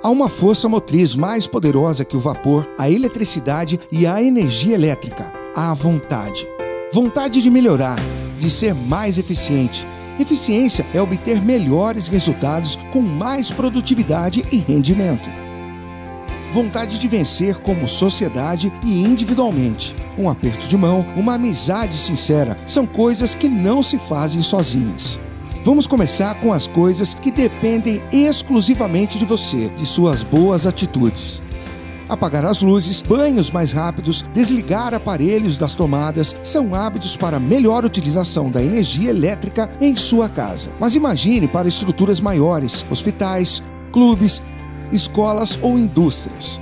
Há uma força motriz mais poderosa que o vapor, a eletricidade e a energia elétrica: a vontade. Vontade de melhorar, de ser mais eficiente. Eficiência é obter melhores resultados com mais produtividade e rendimento. Vontade de vencer como sociedade e individualmente. Um aperto de mão, uma amizade sincera, são coisas que não se fazem sozinhas. Vamos começar com as coisas que dependem exclusivamente de você, de suas boas atitudes. Apagar as luzes, banhos mais rápidos, desligar aparelhos das tomadas são hábitos para melhor utilização da energia elétrica em sua casa. Mas imagine para estruturas maiores, hospitais, clubes, escolas ou indústrias.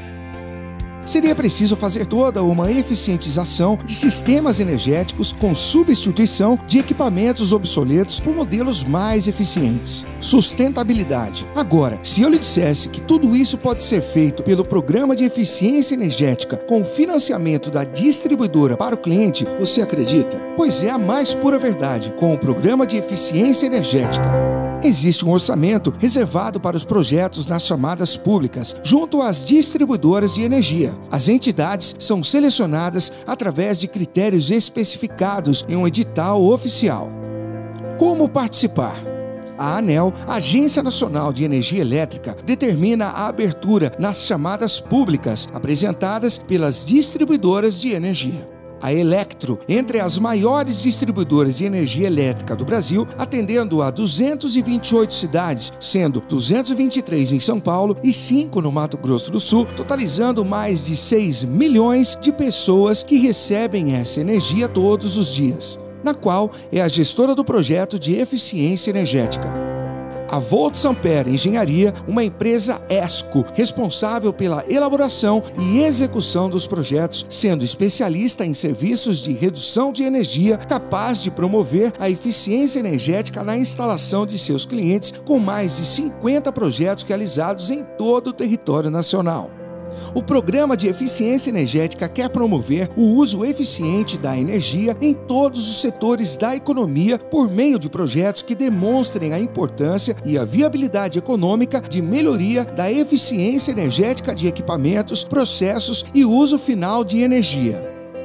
Seria preciso fazer toda uma eficientização de sistemas energéticos com substituição de equipamentos obsoletos por modelos mais eficientes. Sustentabilidade. Agora, se eu lhe dissesse que tudo isso pode ser feito pelo Programa de Eficiência Energética com financiamento da distribuidora para o cliente, você acredita? Pois é a mais pura verdade com o Programa de Eficiência Energética. Existe um orçamento reservado para os projetos nas chamadas públicas, junto às distribuidoras de energia. As entidades são selecionadas através de critérios especificados em um edital oficial. Como participar? A ANEEL, Agência Nacional de Energia Elétrica, determina a abertura nas chamadas públicas apresentadas pelas distribuidoras de energia. A Elektro, entre as maiores distribuidoras de energia elétrica do Brasil, atendendo a 228 cidades, sendo 223 em São Paulo e 5 no Mato Grosso do Sul, totalizando mais de 6 milhões de pessoas que recebem essa energia todos os dias, na qual é a gestora do projeto de eficiência energética. A Volts Ampere Engenharia, uma empresa ESCO, responsável pela elaboração e execução dos projetos, sendo especialista em serviços de redução de energia, capaz de promover a eficiência energética na instalação de seus clientes, com mais de 50 projetos realizados em todo o território nacional. O Programa de Eficiência Energética quer promover o uso eficiente da energia em todos os setores da economia por meio de projetos que demonstrem a importância e a viabilidade econômica de melhoria da eficiência energética de equipamentos, processos e uso final de energia.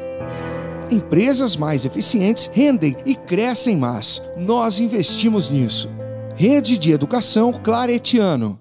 Empresas mais eficientes rendem e crescem mais. Nós investimos nisso. Rede de Educação Claretiano.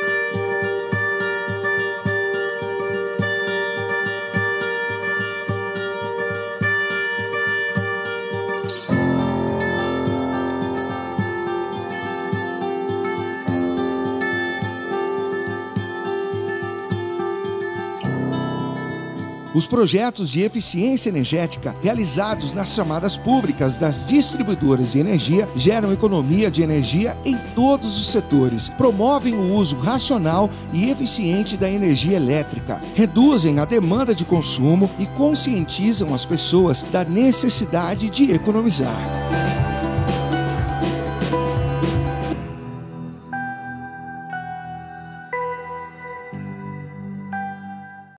Os projetos de eficiência energética realizados nas chamadas públicas das distribuidoras de energia geram economia de energia em todos os setores, promovem o uso racional e eficiente da energia elétrica, reduzem a demanda de consumo e conscientizam as pessoas da necessidade de economizar.